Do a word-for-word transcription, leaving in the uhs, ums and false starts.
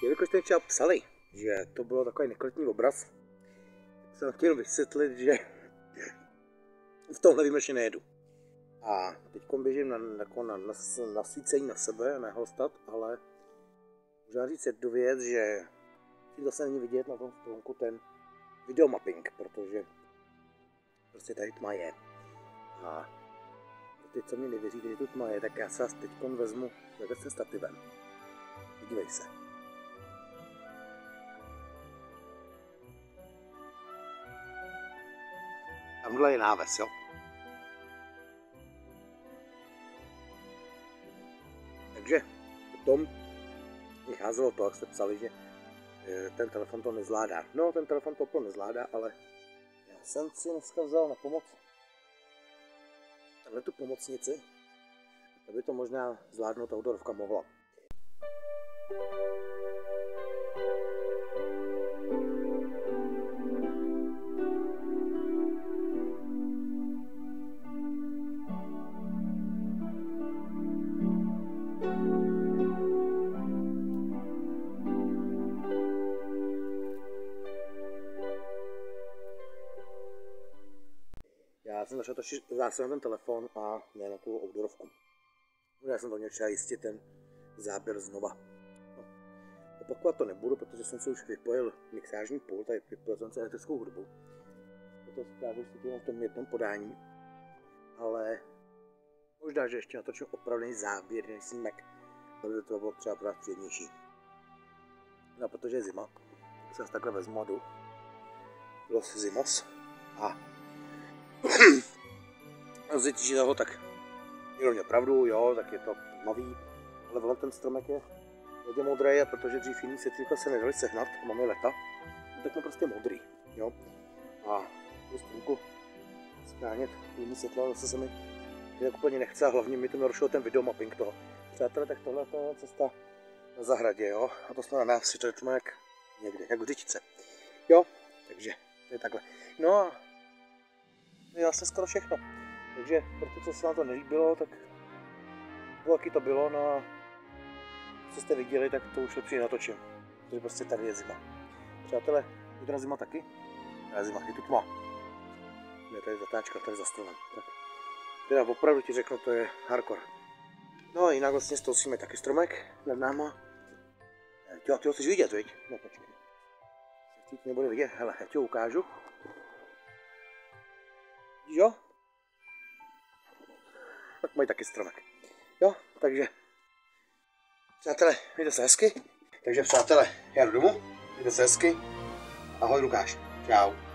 jelikož jste třeba psali, že to bylo takový nekvalitní obraz, tak jsem chtěl vysvětlit, že v tomhle výjimečně nejedu. A teď běžím na, jako na, na, na svícení na sebe, na hostat, ale můžu říct jednu věc, že zase není vidět na tom stromku ten videomapping, protože prostě tady tma je. A ty, co mi nevěříte, že tu tma je, tak já se vás teď vezmu takhle se stativem. Podívej se. Tamhle je náves, jo? Takže potom vycházelo to, jak jste psali, že ten telefon to nezvládá. No, ten telefon to opravdu nezvládá, ale já jsem si dneska vzal na pomoc tahle tu pomocnici, aby to možná zvládnout autorovka mohla. Já jsem začal točit zase na ten telefon a ne na tu outdoorovku. Já jsem to měl třeba jistě ten záběr znova. No. Opakovat to nebudu, protože jsem si už vypojil mixážní pult a vypojil jsem si elektrickou hudbu. To právě světlím v tom jednom podání. Ale možná, že ještě natočím opravdu záběrný snímek, aby to bylo třeba pro vás příjemnější. No, protože je zima, tak se vás takhle vezmu a jdu. Los Zimos a zjistíte toho, tak někdo měl pravdu, jo, tak je to tmavý, ale vle ten stromek je hodně modrý, a protože dřív jiný světlíka se nedali sehnat, máme leta, tak je prostě modrý, jo. A do stromku sklánět jiný světlo, zase se mi tak úplně nechce a hlavně mi to narušilo ten videomapping toho. Přátelé, tak tohle je cesta na zahradě, jo, a to jsme na nás, to je to jak někde, jak v řičce, jo, takže to je takhle. No a to je vlastně skoro všechno. Takže pro to, co se vám to nelíbilo, tak bylo, jaký to bylo, no a co jste viděli, tak to už lepší natočím. Protože prostě tady je zima. Přátelé, je teda zima taky? Je zima, je tu tma. Je tady zatáčka, tady za stromem. Tak. Teda opravdu ti řeknu, to je hardcore. No a jinak vlastně stousíme taky stromek nad náma. Jo, ty ho chceš vidět, viď? No počkej. Se chtít nebude vidět, hele, já ti ho ukážu. Jo? Tak mají taky stromek. Jo, takže přátelé, mějte se hezky. Takže přátelé, já jdu domů, mějte se hezky. Ahoj Lukáš, čau.